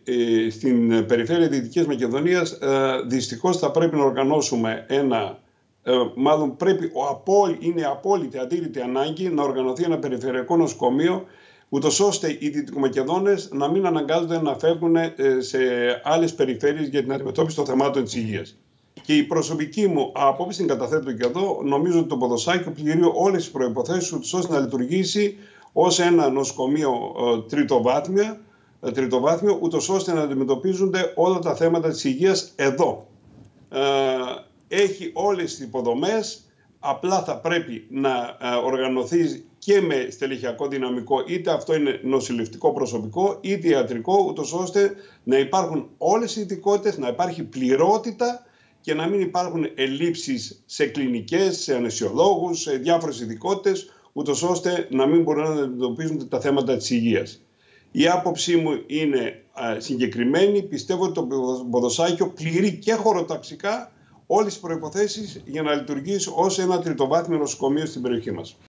στην περιφέρεια Δυτικής Μακεδονίας δυστυχώς θα πρέπει να οργανώσουμε μάλλον είναι απόλυτη αντίρρητη ανάγκη να οργανωθεί ένα περιφερειακό νοσοκομείο, ούτως ώστε οι Δυτικομακεδόνες να μην αναγκάζονται να φεύγουν σε άλλες περιφέρειες για την αντιμετώπιση των θεμάτων της υγείας. Και η προσωπική μου άποψη, την καταθέτω και εδώ, νομίζω ότι το Ποδοσάκιο πληρεί όλες τις προϋποθέσεις ώστε να λειτουργήσει ως ένα νοσοκομείο τριτοβάθμιο, ούτως ώστε να αντιμετωπίζονται όλα τα θέματα της υγείας εδώ. Έχει όλες τις υποδομές, απλά θα πρέπει να οργανωθεί και με στελεχειακό δυναμικό, είτε αυτό είναι νοσηλευτικό προσωπικό, είτε ιατρικό, ούτως ώστε να υπάρχουν όλες οι ειδικότητες, να υπάρχει πληρότητα και να μην υπάρχουν ελλείψεις σε κλινικές, σε αναισιολόγους, σε διάφορες ειδικότητες, ούτως ώστε να μην μπορούν να αντιμετωπίζουν τα θέματα της υγείας. Η άποψή μου είναι συγκεκριμένη. Πιστεύω ότι το Ποδοσάκιο πληρεί και χωροταξικά όλες τις προϋποθέσεις για να λειτουργήσει ως ένα τριτοβάθμιο νοσοκομείο στην περιοχή μας.